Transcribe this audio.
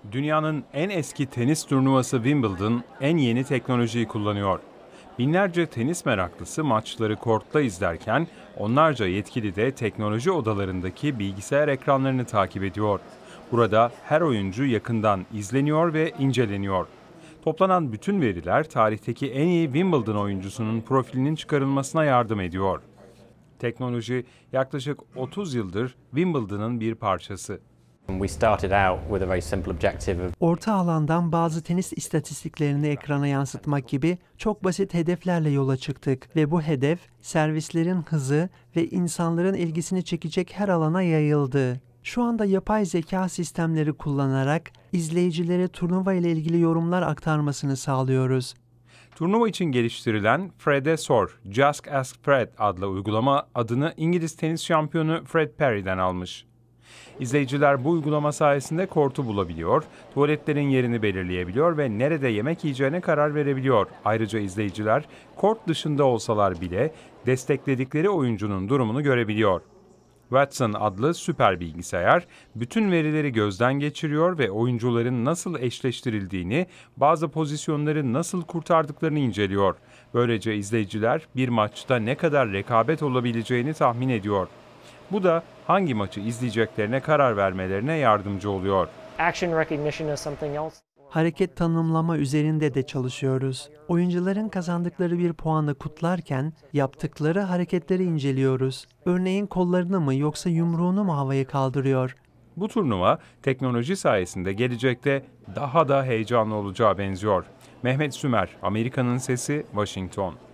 Dünyanın en eski tenis turnuvası Wimbledon en yeni teknolojiyi kullanıyor. Binlerce tenis meraklısı maçları kortta izlerken onlarca yetkili de teknoloji odalarındaki bilgisayar ekranlarını takip ediyor. Burada her oyuncu yakından izleniyor ve inceleniyor. Toplanan bütün veriler tarihteki en iyi Wimbledon oyuncusunun profilinin çıkarılmasına yardım ediyor. Teknoloji yaklaşık 30 yıldır Wimbledon'ın bir parçası. Orta alandan bazı tenis istatistiklerini ekrana yansıtmak gibi çok basit hedeflerle yola çıktık ve bu hedef servislerin hızı ve insanların ilgisini çekecek her alana yayıldı. Şu anda yapay zeka sistemleri kullanarak izleyicilere turnuva ile ilgili yorumlar aktarmasını sağlıyoruz. Turnuva için geliştirilen Fred'e Sor, Just Ask Fred adlı uygulama adını İngiliz tenis şampiyonu Fred Perry'den almış. İzleyiciler bu uygulama sayesinde kortu bulabiliyor, tuvaletlerin yerini belirleyebiliyor ve nerede yemek yiyeceğine karar verebiliyor. Ayrıca izleyiciler kort dışında olsalar bile destekledikleri oyuncunun durumunu görebiliyor. Watson adlı süper bilgisayar bütün verileri gözden geçiriyor ve oyuncuların nasıl eşleştirildiğini, bazı pozisyonları nasıl kurtardıklarını inceliyor. Böylece izleyiciler bir maçta ne kadar rekabet olabileceğini tahmin ediyor. Bu da hangi maçı izleyeceklerine karar vermelerine yardımcı oluyor. Hareket tanımlama üzerinde de çalışıyoruz. Oyuncuların kazandıkları bir puanla kutlarken yaptıkları hareketleri inceliyoruz. Örneğin kollarını mı yoksa yumruğunu mu havaya kaldırıyor? Bu turnuva teknoloji sayesinde gelecekte daha da heyecanlı olacağı benziyor. Mehmet Sümer, Amerika'nın Sesi, Washington.